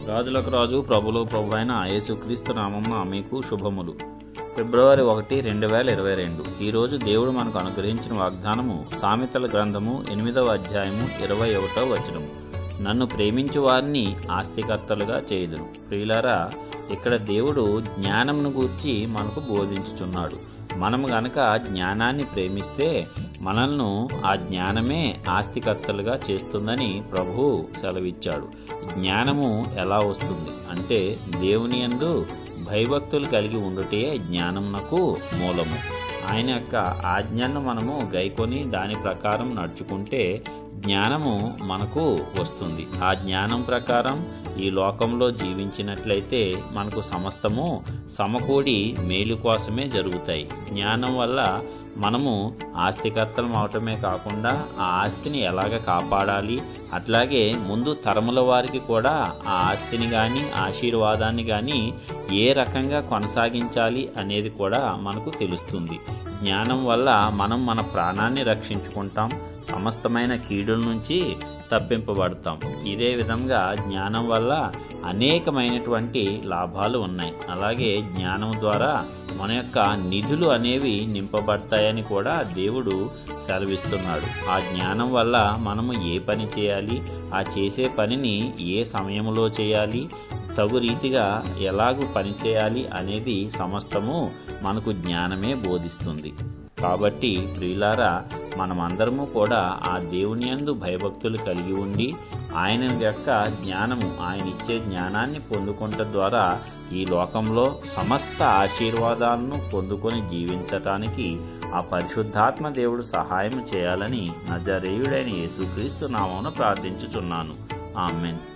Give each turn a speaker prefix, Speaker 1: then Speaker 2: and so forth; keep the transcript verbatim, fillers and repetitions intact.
Speaker 1: రాజులకు రాజు ప్రభులో ప్రభు అయిన యేసుక్రీస్తు నామమున మీకు శుభములు. ఫిబ్రవరి ఒకటి రెండు వేల ఇరవై రెండు. ఈరోజు దేవుడు మనకు అనుగ్రహించిన వాగ్దానము సామెతల గ్రంథము ఎనిమిదవ అధ్యాయము ఇరవై ఒకటవ వచనము. నన్ను ప్రేమించు వారిని ఆస్తికర్తలుగా చేయుదును. ప్రియులారా, ఇక్కడ దేవుడు జ్ఞానమును గూర్చి మనకు బోధించుచున్నాడు. మనము గనక జ్ఞానాన్ని ప్రేమిస్తే మనల్ని ఆ జ్ఞానమే ఆస్తికర్తలుగా చేస్తుందని ప్రభువు సెలవిచ్చాడు. జ్ఞానము ఎలా వస్తుంది అంటే దేవుని యందు భయభక్తులు కలిగి ఉండుటే జ్ఞానమునకు మూలము. ఆయన యొక్క ఆజ్ఞను మనము గైకొని దాని ప్రకారం నడుచుకుంటే జ్ఞానము మనకు వస్తుంది. ఆ జ్ఞానం ప్రకారం ఈ లోకంలో జీవించినట్లయితే మనకు సమస్తము సమకూడి మేలు కోసమే జరుగుతాయి. జ్ఞానం వల్ల మనము ఆస్తికర్తలం అవటమే కాకుండా ఆ ఆస్తిని ఎలాగ కాపాడాలి, అట్లాగే ముందు తరముల వారికి కూడా ఆ ఆస్తిని కానీ ఆశీర్వాదాన్ని కానీ ఏ రకంగా కొనసాగించాలి అనేది కూడా మనకు తెలుస్తుంది. జ్ఞానం వల్ల మనం మన ప్రాణాన్ని రక్షించుకుంటాం, సమస్తమైన కీడుల నుంచి తప్పింపబడతాం. ఇదే విధంగా జ్ఞానం వల్ల అనేకమైనటువంటి లాభాలు ఉన్నాయి. అలాగే జ్ఞానం ద్వారా మన యొక్క నిధులు అనేవి నింపబడతాయని కూడా దేవుడు సెలవిస్తున్నాడు. ఆ జ్ఞానం వల్ల మనము ఏ పని చేయాలి, ఆ చేసే పనిని ఏ సమయంలో చేయాలి, తగు రీతిగా ఎలాగూ పని చేయాలి అనేది సమస్తము మనకు జ్ఞానమే బోధిస్తుంది. కాబట్టి ప్రియులారా, మనమందరము కూడా ఆ దేవుని యందు భయభక్తులు కలిగి ఉండి ఆయన యొక్క జ్ఞానము, ఆయన ఇచ్చే జ్ఞానాన్ని పొందుకుంట ద్వారా ఈ లోకంలో సమస్త ఆశీర్వాదాలను పొందుకొని జీవించటానికి ఆ పరిశుద్ధాత్మ దేవుడు సహాయం చేయాలని నజరేయుడైన యేసుక్రీస్తు నామమున ప్రార్థించుచున్నాను. ఆమేన్.